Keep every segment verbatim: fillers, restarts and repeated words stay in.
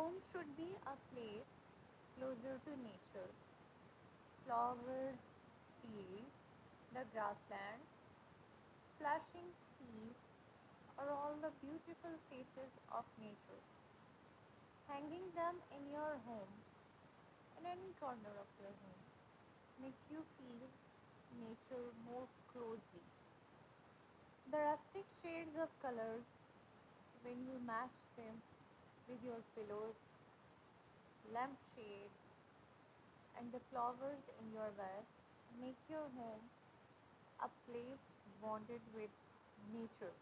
Home should be a place closer to nature. Flowers, fields, the grasslands, splashing seas are all the beautiful faces of nature. Hanging them in your home, in any corner of your home, make you feel nature more closely. The rustic shades of colors, when you match them with your pillows, lampshades, and the flowers in your vase, make your home a place bonded with nature,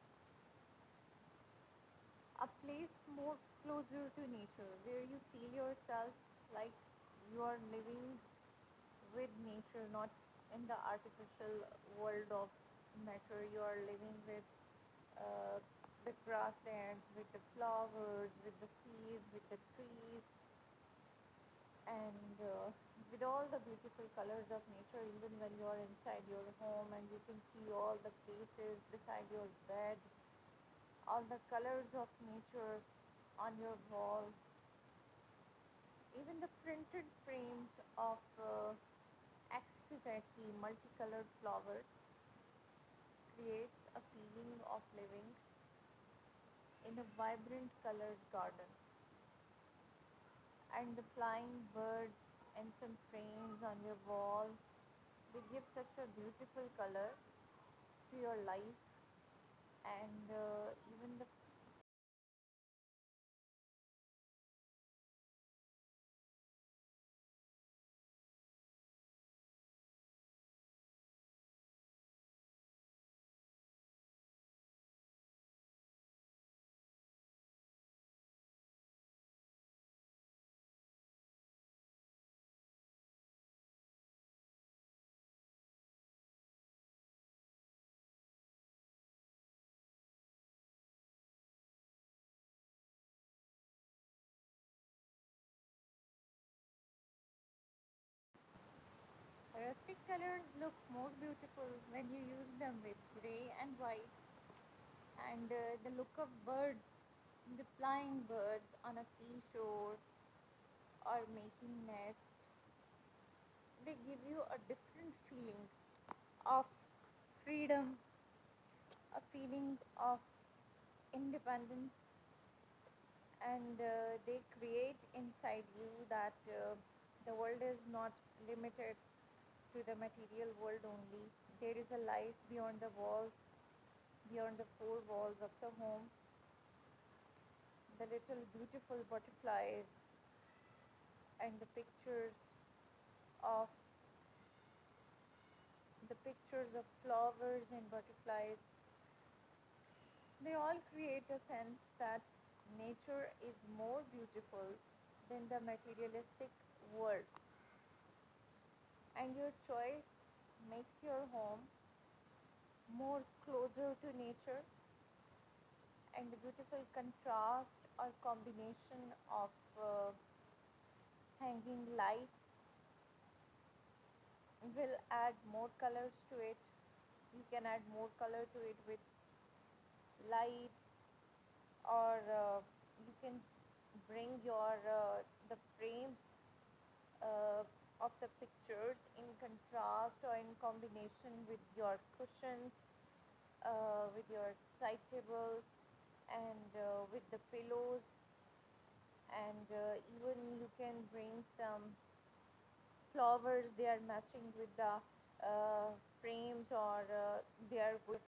a place more closer to nature where you feel yourself like you are living with nature, not in the artificial world of matter. You are living with uh, the grasslands, with the flowers, with the seas, with the trees, and uh, with all the beautiful colors of nature. Even when you are inside your home and you can see all the places beside your bed, all the colors of nature on your wall, even the printed frames of uh, exquisitely multicolored flowers creates a feeling of living in a vibrant colored garden. And the flying birds and some frames on your wall, they give such a beautiful color to your life. And uh, even the rustic colors look more beautiful when you use them with gray and white. And uh, the look of birds, the flying birds on a seashore or making nest, they give you a different feeling of freedom, a feeling of independence, and uh, they create inside you that uh, the world is not limited to the material world only. There is a life beyond the walls, beyond the four walls of the home. The little beautiful butterflies and the pictures of the pictures of flowers and butterflies, they all create a sense that nature is more beautiful than the materialistic world. And your choice makes your home more closer to nature, and the beautiful contrast or combination of uh, hanging lights will add more colors to it. You can add more color to it with lights, or uh, you can bring your uh, the frames uh, of the pictures in contrast or in combination with your cushions, uh, with your side table, and uh, with the pillows. And uh, even you can bring some flowers, they are matching with the uh, frames, or uh, they are good